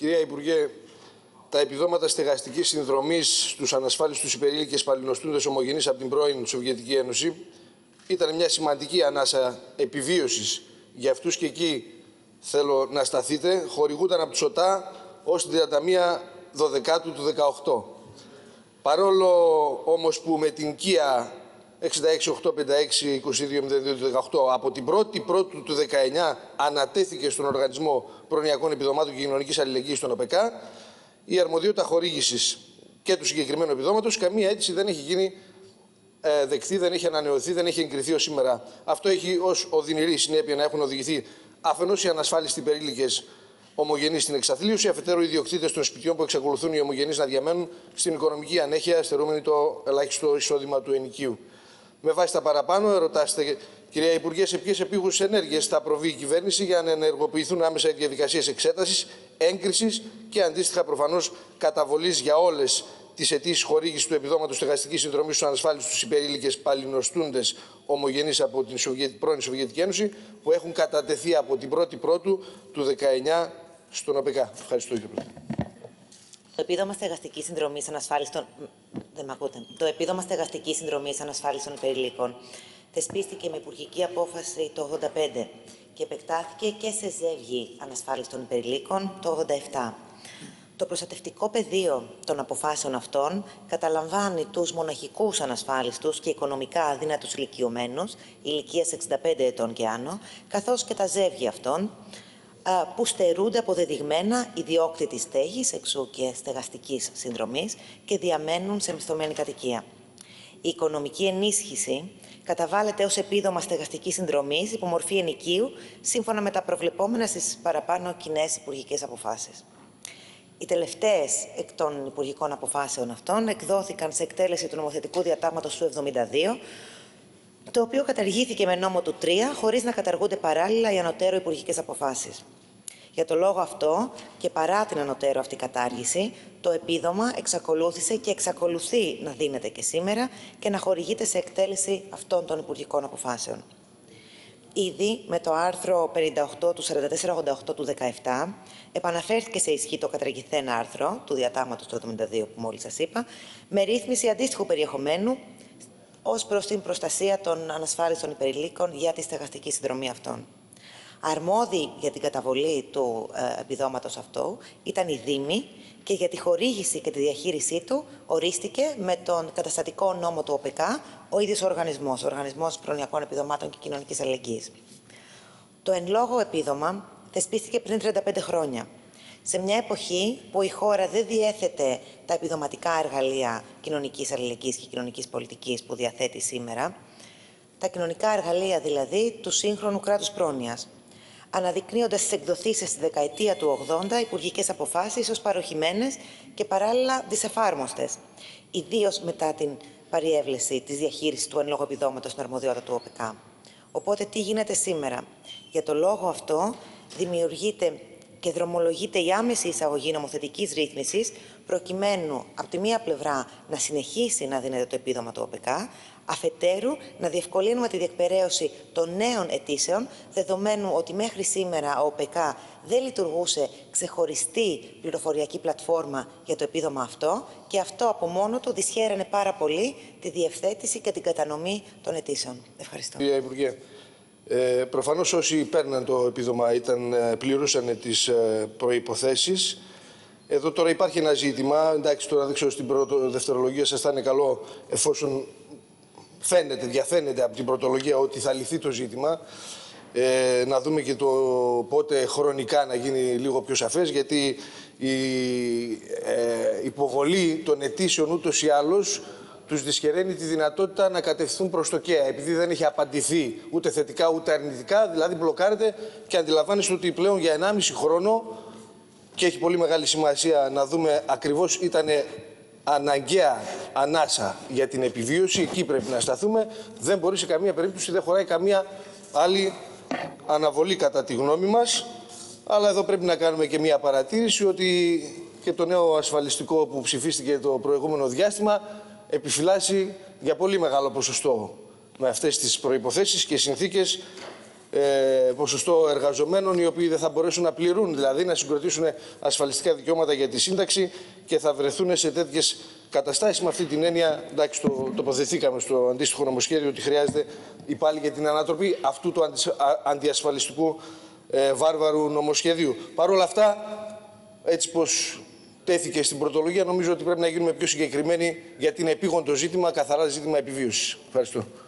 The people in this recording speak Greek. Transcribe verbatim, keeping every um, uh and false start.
Κυρία Υπουργέ, τα επιδόματα στεγαστικής συνδρομής στους ανασφάλιστους υπερήλικες παλινοστούντες ομογενείς από την πρώην Σοβιετική Ένωση ήταν μια σημαντική ανάσα επιβίωσης για αυτούς και εκεί θέλω να σταθείτε. Χορηγούνταν από τους ΟΤΑ ως την τριάντα μία Δωδεκάτου του δεκαοκτώ. Παρόλο όμως που με την ΚΙΑ εξήντα έξι οκτακόσια πενήντα έξι είκοσι δύο μηδέν δύο του δεκαοκτώ από την πρώτη Πρώτου του δεκαεννιά ανατέθηκε στον Οργανισμό Προνοιακών Επιδομάτων και Κοινωνικής Αλληλεγγύης, στον ΟΠΕΚΑ, η αρμοδιότητα χορήγησης και του συγκεκριμένου επιδόματος, καμία αίτηση δεν έχει γίνει ε, δεκτή, δεν έχει ανανεωθεί, δεν έχει εγκριθεί ως σήμερα. Αυτό έχει ως οδυνηρή συνέπεια να έχουν οδηγηθεί αφενός οι ανασφάλιστοι υπερήλικες ομογενείς στην εξαθλίωση, αφετέρου οι ιδιοκτήτες των σπιτιών που εξακολουθούν οι ομογενείς να διαμένουν στην οικονομική ανέχεια, στερούμενοι το ελάχιστο εισόδημα του ενοικίου. Με βάση τα παραπάνω, ερωτάστε, κυρία Υπουργέ, σε ποιες επίγουσες ενέργειες θα προβεί η κυβέρνηση για να ενεργοποιηθούν άμεσα οι διαδικασίες εξέτασης, έγκρισης και αντίστοιχα προφανώς καταβολής για όλες τις αιτήσεις χορήγησης του επιδόματος στεγαστικής συνδρομής στους ανασφάλιστους υπερήλικες παλινοστούντες ομογενείς από την Σοβιετ... πρώην Σοβιετική Ένωση που έχουν κατατεθεί από την πρώτη Πρώτου του δεκαεννιά στον ΟΠΕΚΑ. Ευχαριστώ, κύριε Πρόεδρε. Το επίδομα στεγαστικής συνδρομής ανασφάλιστων. Δεν με ακούτε. Το επίδομα στεγαστικής συνδρομής ανασφάλιστων υπερηλίκων θεσπίστηκε με υπουργική απόφαση το ογδόντα πέντε και επεκτάθηκε και σε ζεύγη ανασφάλιστων υπερηλίκων το ογδόντα επτά. Το προστατευτικό πεδίο των αποφάσεων αυτών καταλαμβάνει τους μοναχικούς ανασφάλιστους και οικονομικά αδύνατους ηλικιωμένους, ηλικίας εξήντα πέντε ετών και άνω, καθώς και τα ζεύγη αυτών, που στερούνται αποδεδειγμένα ιδιόκτητη στέγης, εξού και στεγαστικής συνδρομής, και διαμένουν σε μισθωμένη κατοικία. Η οικονομική ενίσχυση καταβάλλεται ως επίδομα στεγαστικής συνδρομής υπό μορφή ενοικίου, σύμφωνα με τα προβλεπόμενα στις παραπάνω κοινές υπουργικές αποφάσεις. Οι τελευταίες εκ των υπουργικών αποφάσεων αυτών εκδόθηκαν σε εκτέλεση του νομοθετικού διατάγματος του εβδομήντα δύο, το οποίο καταργήθηκε με νόμο του τρία, χωρίς να καταργούνται παράλληλα οι ανωτέρω υπουργικές αποφάσεις. Για το λόγο αυτό και παρά την ανωτέρω αυτή κατάργηση, το επίδομα εξακολούθησε και εξακολουθεί να δίνεται και σήμερα και να χορηγείται σε εκτέλεση αυτών των υπουργικών αποφάσεων. Ήδη με το άρθρο πενήντα οκτώ του σαράντα τέσσερα ογδόντα οκτώ του δεκαεπτά επαναφέρθηκε σε ισχύ το καταργηθέν άρθρο του διατάγματος του εβδομήντα δύο που μόλις σας είπα, με ρύθμιση αντίστοιχου περιεχομένου ως προς την προστασία των ανασφάλιστων υπερηλίκων για τη στεγαστική συνδρομή αυτών. Αρμόδιοι για την καταβολή του ε, επιδόματος αυτού ήταν οι Δήμοι και για τη χορήγηση και τη διαχείρισή του ορίστηκε με τον καταστατικό νόμο του ΟΠΕΚΑ ο ίδιος ο οργανισμός, ο Οργανισμός Προνοιακών Επιδομάτων και Κοινωνικής Αλληλεγγύης. Το εν λόγω επίδομα θεσπίστηκε πριν τριάντα πέντε χρόνια, σε μια εποχή που η χώρα δεν διέθετε τα επιδοματικά εργαλεία κοινωνικής αλληλεγγύης και κοινωνικής πολιτικής που διαθέτει σήμερα, τα κοινωνικά εργαλεία δηλαδή του σύγχρονου κράτους πρόνοιας, αναδεικνύοντας στις εκδοθήσεις στη δεκαετία του ογδόντα υπουργικές αποφάσεις ως παροχημένες και παράλληλα δυσεφάρμοστες, ιδίως μετά την παριέβλεση της διαχείρισης του εν λόγω επιδόματος στην αρμοδιότητα του ΟΠΕΚΑ. Οπότε τι γίνεται σήμερα? Για το λόγο αυτό δημιουργείται και δρομολογείται η άμεση εισαγωγή νομοθετικής ρύθμισης, προκειμένου από τη μία πλευρά να συνεχίσει να δίνεται το επίδομα του ΟΠΕΚΑ, αφετέρου να διευκολύνουμε τη διεκπεραίωση των νέων αιτήσεων, δεδομένου ότι μέχρι σήμερα ο ΟΠΕΚΑ δεν λειτουργούσε ξεχωριστή πληροφοριακή πλατφόρμα για το επίδομα αυτό και αυτό από μόνο του δυσχέρανε πάρα πολύ τη διευθέτηση και την κατανομή των αιτήσεων. Ευχαριστώ. Κυρία Υπουργέ, ε, προφανώς όσοι παίρναν το επίδομα ήταν, πληρούσαν τις ε, προϋποθέσεις. Εδώ τώρα υπάρχει ένα ζήτημα, εντάξει, τώρα δεν ξέρω στην πρώτο, δευτερολογία σας θα είναι καλό εφόσον φαίνεται, διαφαίνεται από την πρωτολογία ότι θα λυθεί το ζήτημα. Ε, να δούμε και το πότε χρονικά να γίνει λίγο πιο σαφές, γιατί η ε, υποβολή των αιτήσεων ούτως ή άλλως τους δυσχεραίνει τη δυνατότητα να κατευθυνθούν προς το ΚΕΑ, επειδή δεν έχει απαντηθεί ούτε θετικά ούτε αρνητικά, δηλαδή μπλοκάρεται και αντιλαμβάνεστε ότι πλέον για ενάμιση χρόνο, και έχει πολύ μεγάλη σημασία να δούμε ακριβώς, ήταν αναγκαία ανάσα για την επιβίωση, εκεί πρέπει να σταθούμε, δεν μπορεί σε καμία περίπτωση, δεν χωράει καμία άλλη αναβολή κατά τη γνώμη μας, αλλά εδώ πρέπει να κάνουμε και μια παρατήρηση ότι και το νέο ασφαλιστικό που ψηφίστηκε το προηγούμενο διάστημα επιφυλάσσει για πολύ μεγάλο ποσοστό με αυτές τις προϋποθέσεις και συνθήκες ε, ποσοστό εργαζομένων οι οποίοι δεν θα μπορέσουν να πληρούν, δηλαδή να συγκροτήσουν ασφαλιστικά δικαιώματα για τη σύνταξη και θα βρεθούν σε τέτοιες καταστάσεις. Με αυτή την έννοια, εντάξει, το τοποθετηθήκαμε στο αντίστοιχο νομοσχέδιο ότι χρειάζεται πάλι για την ανατροπή αυτού του αντιασφαλιστικού ε, βάρβαρου νομοσχεδίου. Παρ' όλα αυτά, έτσι πως τέθηκε στην πρωτολογία, νομίζω ότι πρέπει να γίνουμε πιο συγκεκριμένοι γιατί είναι επίγον το ζήτημα, καθαρά ζήτημα επιβίωσης. Ευχαριστώ.